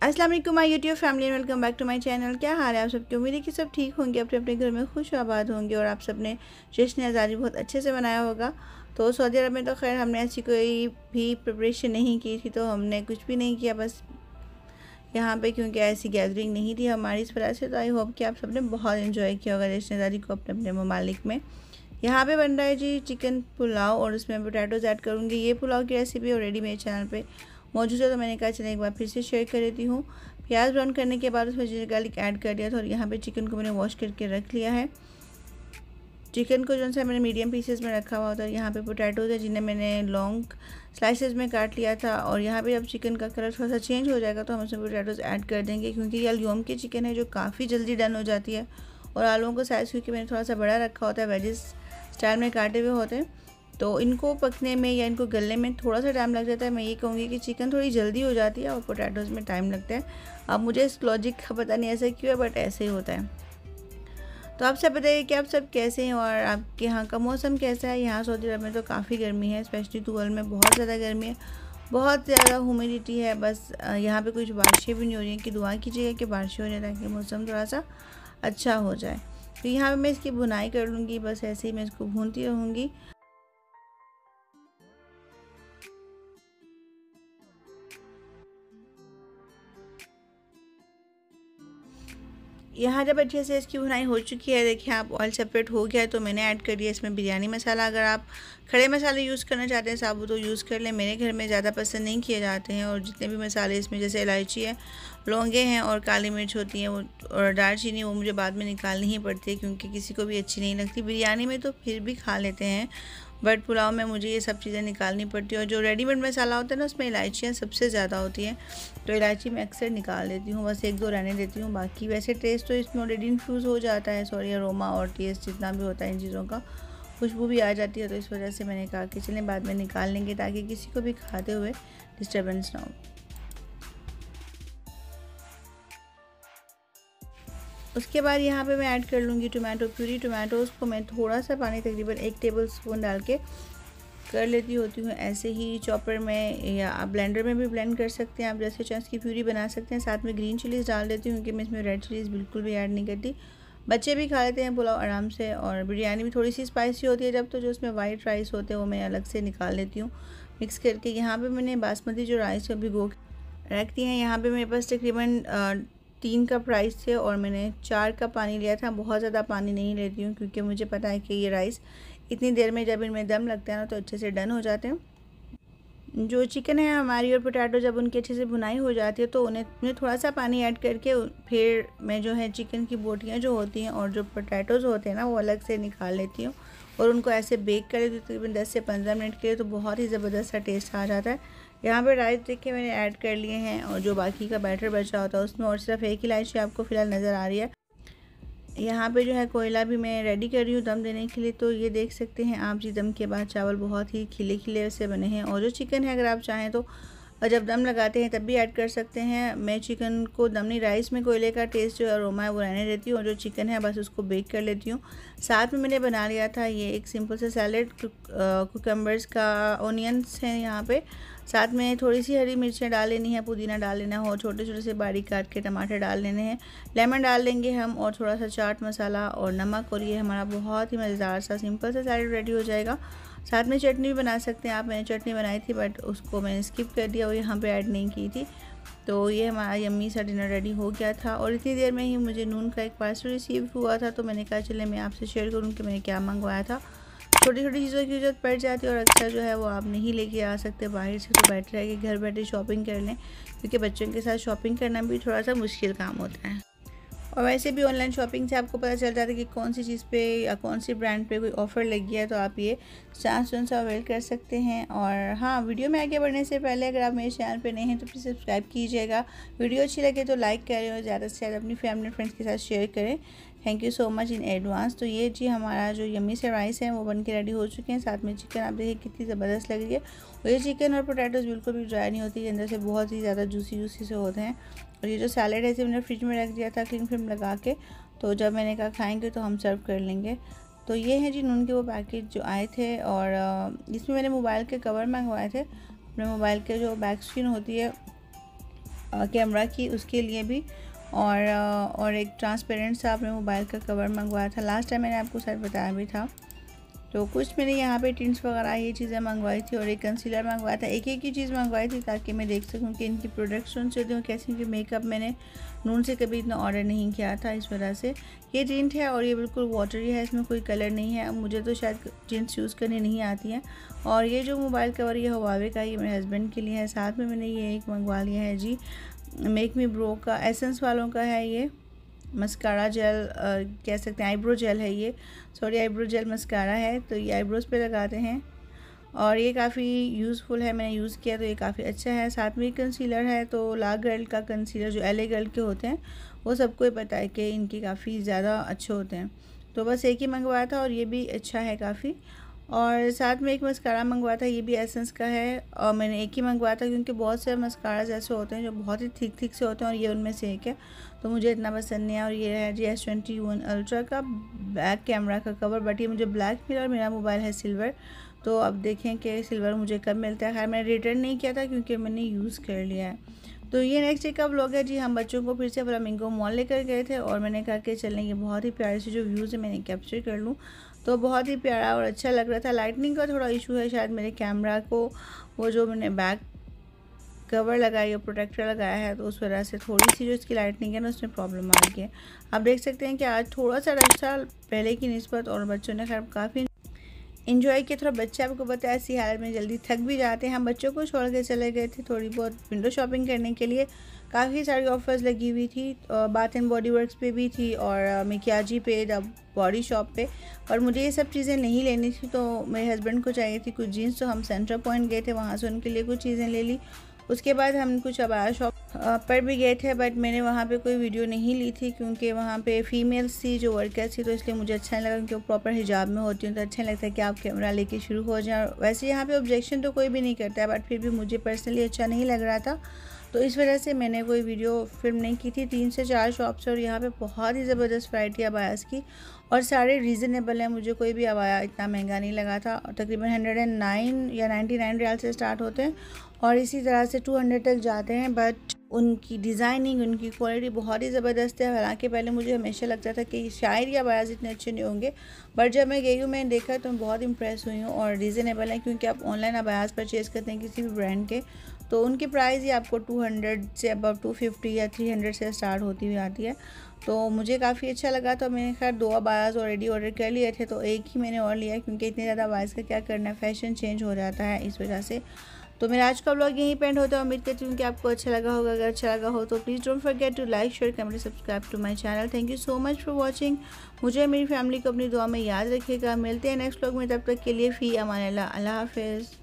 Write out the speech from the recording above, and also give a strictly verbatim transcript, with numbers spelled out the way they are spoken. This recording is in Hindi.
अस्सलाम वालेकुम my YouTube family and welcome back to my channel. क्या हाल है आप सबके? उम्मीद है कि सब ठीक होंगे, अपने अपने घर में खुश आबाद होंगे और आप सब ने जश्न आज़ादी बहुत अच्छे से मनाया होगा। तो सऊदी अरब में तो खैर हमने ऐसी कोई भी प्रिपरेशन नहीं की थी, तो हमने कुछ भी नहीं किया, बस यहाँ पे क्योंकि ऐसी गैदरिंग नहीं थी हमारी इस वजह से। तो आई होप कि आप सब ने बहुत इन्जॉय किया होगा जश्न आज़ादी को अपने अपने ममालिक में। यहाँ पे बन रहा है जी चिकन पुलाव और उसमें पोटैटोज़ ऐड करूँगी। ये पुलाव की रेसिपी ऑलरेडी मेरे चैनल पे मौजूद है, तो मैंने कहा चलें एक बार फिर से शेयर कर देती हूँ। प्याज ब्राउन करने के बाद उसमें जिंजर गार्लिक ऐड कर दिया था और यहाँ पे चिकन को मैंने वॉश करके रख लिया है। चिकन को जो सा मैंने मीडियम पीसेस में रखा हुआ था। यहाँ पे पोटैटोज़ है जिन्हें मैंने लॉन्ग स्लाइसेस में काट लिया था। और यहाँ पे जब चिकन का कलर थोड़ा सा चेंज हो जाएगा तो हम उसमें पोटैटोज़ ऐड कर देंगे, क्योंकि ये अल्यूम की चिकन है जो काफ़ी जल्दी डन हो जाती है। और आलूओं का साइज़ क्योंकि मैंने थोड़ा सा बड़ा रखा होता है, वेजिस स्टाइल में काटे हुए होते हैं, तो इनको पकने में या इनको गलने में थोड़ा सा टाइम लग जाता है। मैं ये कहूँगी कि चिकन थोड़ी जल्दी हो जाती है और पोटैटोज़ में टाइम लगता है। अब मुझे इस लॉजिक का पता नहीं ऐसा क्यों है, बट ऐसे ही होता है। तो आप सब बताइए कि आप सब कैसे हैं और आपके यहाँ का मौसम कैसा है। यहाँ सऊदी अरब में तो काफ़ी गर्मी है, स्पेशली तुगल में बहुत ज़्यादा गर्मी है, बहुत ज़्यादा ह्यूमिडिटी है। बस यहाँ पे कुछ बारिशें भी नहीं हो रही हैं कि दुआ कीजिएगा कि बारिशें हो जाए ताकि मौसम थोड़ा सा अच्छा हो जाए। तो यहाँ पे मैं इसकी भुनाई कर लूँगी, बस ऐसे ही मैं इसको भूनती रहूँगी। यहाँ जब अच्छे से इसकी भुनाई हो चुकी है, देखिए आप ऑयल सेपरेट हो गया है, तो मैंने ऐड कर दिया इसमें बिरयानी मसाला। अगर आप खड़े मसाले यूज़ करना चाहते हैं साबुत तो यूज़ कर लें, मेरे घर में ज़्यादा पसंद नहीं किए जाते हैं। और जितने भी मसाले इसमें जैसे इलायची है, लौंगे हैं और काली मिर्च होती हैं वो, और दालचीनी, वो मुझे बाद में निकालनी ही पड़ती है क्योंकि किसी को भी अच्छी नहीं लगती। बिरयानी में तो फिर भी खा लेते हैं, बट पुलाव में मुझे ये सब चीज़ें निकालनी पड़ती है। और जो रेडीमेड मसाला होता है ना, उसमें इलायचियाँ सबसे ज़्यादा होती हैं, तो इलायची मैं अक्सर निकाल देती हूँ, बस एक दो रहने देती हूँ। बाकी वैसे टेस्ट तो इसमें ऑलरेडी इन्फ्यूज़ हो जाता है, सॉरी अरोमा और टेस्ट जितना भी होता है इन चीज़ों का, खुशबू भी आ जाती है। तो इस वजह से मैंने कहा कि चलें बाद में निकाल लेंगे ताकि किसी को भी खाते हुए डिस्टर्बेंस ना हो। उसके बाद यहाँ पे मैं ऐड कर लूँगी टोमेटो प्यूरी। टोमेटोज़ को मैं थोड़ा सा पानी, तकरीबन एक टेबल स्पून डाल के कर लेती होती हूँ। ऐसे ही चॉपर में या आप ब्लेंडर में भी ब्लेंड कर सकते हैं, आप जैसे चाहे इसकी प्यूरी बना सकते हैं। साथ में ग्रीन चिलीज़ डाल देती हूँ क्योंकि मैं इसमें रेड चिलीज़ बिल्कुल भी ऐड नहीं करती। बच्चे भी खा लेते हैं पुलाव आराम से। और बिरयानी भी थोड़ी सी स्पाइसी होती है जब, तो जो उसमें वाइट राइस होते हैं वो मैं अलग से निकाल लेती हूँ मिक्स करके। यहाँ पर मैंने बासमती जो राइस है भिगो रख दी है। यहाँ पर मेरे पास तकरीबन तीन कप राइस थे और मैंने चार कप पानी लिया था। बहुत ज़्यादा पानी नहीं लेती हूँ क्योंकि मुझे पता है कि ये राइस इतनी देर में जब इनमें दम लगता है ना तो अच्छे से डन हो जाते हैं। जो चिकन है हमारी और पोटैटो जब उनकी अच्छे से भुनाई हो जाती है तो उन्हें उन्हें थोड़ा सा पानी ऐड करके फिर मैं जो है चिकन की बोटियाँ जो होती हैं और जो पोटैटोज़ होते हैं ना वो अलग से निकाल लेती हूँ और उनको ऐसे बेक कर देती हूँ तकरीबन दस से पंद्रह मिनट के लिए, तो बहुत ही ज़बरदस्त सा टेस्ट आ जाता है। यहाँ पे राइस देखिए मैंने ऐड कर लिए हैं और जो बाकी का बैटर बचा होता है उसमें और सिर्फ एक इलायची आपको फ़िलहाल नज़र आ रही है। यहाँ पे जो है कोयला भी मैं रेडी कर रही हूँ दम देने के लिए। तो ये देख सकते हैं आप जी, दम के बाद चावल बहुत ही खिले खिले से बने हैं। और जो चिकन है अगर आप चाहें तो जब दम लगाते हैं तब भी ऐड कर सकते हैं। मैं चिकन को दम नहीं, राइस में कोयले का टेस्ट जो अरोमा है वो रहने देती हूँ और जो चिकन है बस उसको बेक कर लेती हूँ। साथ में मैंने बना लिया था ये एक सिंपल सा सैलेड, कुकम्बर्स का, ऑनियंस हैं यहाँ पे, साथ में थोड़ी सी हरी मिर्चें डाल लेनी है, पुदीना डाल लेना है और छोटे छोटे से बारीक काट के टमाटर डाल लेने हैं। लेमन डाल लेंगे हम और थोड़ा सा चाट मसाला और नमक, और ये हमारा बहुत ही मज़ेदार सा सिंपल सा सैलेड रेडी हो जाएगा। साथ में चटनी भी बना सकते हैं आप। मैंने चटनी बनाई थी बट उसको मैंने स्किप कर दिया और यहाँ पे ऐड नहीं की थी। तो ये हमारा यम्मी सा डिनर रेडी हो गया था और इतनी देर में ही मुझे नून का एक पार्सल रिसीव हुआ था, तो मैंने कहा चले मैं आपसे शेयर करूँ कि मैंने क्या मंगवाया था। छोटी छोटी चीज़ों की ज़रूरत पड़ जाती है और अक्सर जो है वो आप नहीं लेके आ सकते बाहर से, तो बेटर है कि घर बैठे शॉपिंग कर लें, क्योंकि बच्चों के साथ शॉपिंग करना भी थोड़ा सा मुश्किल काम होता है। और वैसे भी ऑनलाइन शॉपिंग से आपको पता चल जाता है कि कौन सी चीज़ पे या कौन सी ब्रांड पे कोई ऑफ़र लगी है, तो आप ये चांस जो सा अवेल कर सकते हैं। और हाँ, वीडियो में आगे बढ़ने से पहले अगर आप मेरे चैनल पे नए हैं तो प्लीज़ सब्सक्राइब कीजिएगा। वीडियो अच्छी लगे तो लाइक करें और ज़्यादा से ज़्यादा अपनी फैमिली फ्रेंड्स के साथ शेयर करें। Thank you so much in advance. तो ये जी हमारा जो यम्मी से राइस है वो बन के रेडी हो चुके हैं। साथ में चिकन आप देखिए कितनी ज़बरदस्त लग रही है। और ये चिकन और पोटैटोज़ बिल्कुल भी ड्राई नहीं होती, अंदर से बहुत ही ज़्यादा जूसी जूसी से होते हैं। और ये जो सैलेड है इसे मैंने फ्रिज में रख दिया था क्लिंग फिल्म लगा के, तो जब मैंने कहा खाएंगे तो हम सर्व कर लेंगे। तो ये है जी नून के वो पैकेट जो आए थे और इसमें मैंने मोबाइल के कवर मंगवाए थे। अपने मोबाइल के जो बैक स्क्रीन होती है कैमरा की, उसके लिए भी, और और एक ट्रांसपेरेंट सा अपने मोबाइल का कवर मंगवाया था। लास्ट टाइम मैंने आपको शायद बताया भी था। तो कुछ मैंने यहाँ पे टिंट्स वगैरह ये चीज़ें मंगवाई थी और एक कंसीलर मंगवाया था। एक एक ही चीज़ मंगवाई थी ताकि मैं देख सकूँ कि इनकी प्रोडक्शन जो थी कैसी, क्योंकि मेकअप मैंने नून से कभी इतना ऑर्डर नहीं किया था, इस वजह से। ये टिंट है और ये बिल्कुल वाटरी है, इसमें कोई कलर नहीं है। मुझे तो शायद टिंट्स यूज़ करनी नहीं आती हैं। और ये जो मोबाइल कवर ये हुआवे का, ये मेरे हस्बैंड के लिए है। साथ में मैंने ये एक मंगवा लिया है जी, मेक मी ब्रो का, एसेंस वालों का है ये मस्कारा जेल, कह सकते हैं आईब्रो जेल है ये, सॉरी आईब्रो जेल मस्कारा है। तो ये आईब्रोज़ पे लगाते हैं और ये काफ़ी यूज़फुल है, मैंने यूज़ किया तो ये काफ़ी अच्छा है। साथ में कंसीलर है, तो ला गर्ल का कंसीलर जो एल ए गर्ल के होते हैं वो सबको ही पता है कि इनके काफ़ी ज़्यादा अच्छे होते हैं। तो बस एक ही मंगवाया था और ये भी अच्छा है काफ़ी। और साथ में एक मस्कारा मंगवाया था, ये भी एसेंस का है, और मैंने एक ही मंगवाया था क्योंकि बहुत से मस्काराज ऐसे होते हैं जो बहुत ही थिक थिक से होते हैं और ये उनमें से एक है, तो मुझे इतना पसंद नहीं है। और ये है जी एस ट्वेंटी वन अल्ट्रा का बैक कैमरा का कवर, बट ये मुझे ब्लैक मिला और मेरा मोबाइल है सिल्वर, तो अब देखें कि सिल्वर मुझे कब मिलता है। खैर मैंने रिटर्न नहीं किया था क्योंकि मैंने यूज़ कर लिया है। तो ये नेक्स्ट डे का व्लॉग है जी। हम बच्चों को फिर से फ्लामिंगो मॉल लेकर गए थे और मैंने कहा कि चलें, ये बहुत ही प्यारे से जो व्यूज़ है मैंने कैप्चर कर लूँ, तो बहुत ही प्यारा और अच्छा लग रहा था। लाइटनिंग का थोड़ा इशू है शायद मेरे कैमरा को, वो जो मैंने बैक कवर लगाई और प्रोटेक्टर लगाया है, तो उस वजह से थोड़ी सी जो इसकी लाइटनिंग है ना उसमें प्रॉब्लम आ गई है। आप देख सकते हैं कि आज थोड़ा सा अच्छा पहले की निस्बत, और बच्चों ने खैर काफ़ी इन्जॉय किया। थोड़ा बच्चे आपको पता है ऐसी हालत में जल्दी थक भी जाते हैं। हम बच्चों को छोड़ के चले गए थे थोड़ी बहुत विंडो शॉपिंग करने के लिए। काफ़ी सारी ऑफ़र्स लगी हुई थी, बाथ एंड बॉडी वर्क्स पे भी थी और मिकियाजी पे, द बॉडी शॉप पे। और मुझे ये सब चीज़ें नहीं लेनी थी, तो मेरे हस्बैंड को चाहिए थी कुछ जीन्स, तो हम सेंट्रल पॉइंट गए थे, वहाँ से उनके लिए कुछ चीज़ें ले ली। उसके बाद हम कुछ अबाया शॉप पर भी गए थे, बट मैंने वहाँ पे कोई वीडियो नहीं ली थी क्योंकि वहाँ पे फीमेल्स थी जो वर्कर्स थी, तो इसलिए मुझे अच्छा नहीं लगा क्योंकि वो प्रॉपर हिजाब में होती हूँ, तो अच्छा नहीं लगता है कि आप कैमरा लेके शुरू हो जाएं। वैसे यहाँ पे ऑब्जेक्शन तो कोई भी नहीं करता है, बट फिर भी मुझे पर्सनली अच्छा नहीं लग रहा था, तो इस वजह से मैंने कोई वीडियो फिल्म नहीं की थी। तीन से चार शॉप्स और यहाँ पे बहुत ही ज़बरदस्त वैरायटी अबायास की, और सारे रीज़नेबल हैं। मुझे कोई भी अबाया इतना महंगा नहीं लगा था, और तकरीबन हंड्रेड एंड नाइन या नाइन्टी नाइन रियाल से स्टार्ट होते हैं और इसी तरह से टू हंड्रेड तक जाते हैं। बट उनकी डिज़ाइनिंग, उनकी क्वालिटी बहुत ही ज़बरदस्त है। हालांकि पहले मुझे हमेशा लगता था कि शायद ये अबायास इतने अच्छे नहीं होंगे, बट जब मैं गई हूँ मैंने देखा तो मैं बहुत इंप्रेस हुई हूँ। और रीज़नेबल है क्योंकि आप ऑनलाइन अबायास परचेज़ करते हैं किसी भी ब्रांड के, तो उनकी प्राइस ही आपको टू हंड्रेड से अबव टू फिफ्टी या थ्री हंड्रेड से स्टार्ट होती हुई आती है। तो मुझे काफ़ी अच्छा लगा, तो मैंने खैर दो अबायास ऑलरेडी ऑर्डर कर लिए थे, तो एक ही मैंने और लिया क्योंकि इतने ज़्यादा अबायास का क्या करना है, फ़ैशन चेंज हो जाता है इस वजह से। तो मेरा आज का व्लॉग यहीं पे एंड होता है। उम्मीद करती हूँ कि आपको अच्छा लगा होगा। अगर अच्छा लगा हो तो please don't forget to like, share, comment, subscribe to my channel. Thank you so much for watching. मुझे मेरी फैमिली को अपनी दुआ में याद रखिएगा। मिलते हैं नेक्स्ट व्लॉग में, तब तक के लिए फ़ी अमान अल्लाह। अल्लाह हाफ़िज़।